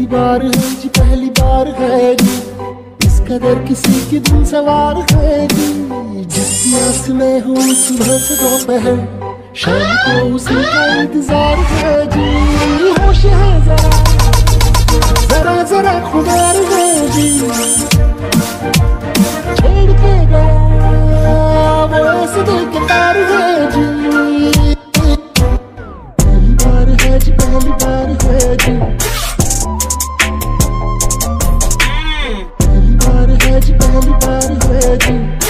बार है जी, पहली बार है जी, इस कदर किसी की दिल सवार है जी। जिसकी आस में हूँ सुबह से दोपहर, शाम को उसी का इंतजार है जी। होश है जरा जरा जरा खुदार है जी, छेड़ के गया वो ऐसे दिल के तार है जी। पहली बार है जी, पहली बार है जी, पहली बार है जी, पहली बार है जी।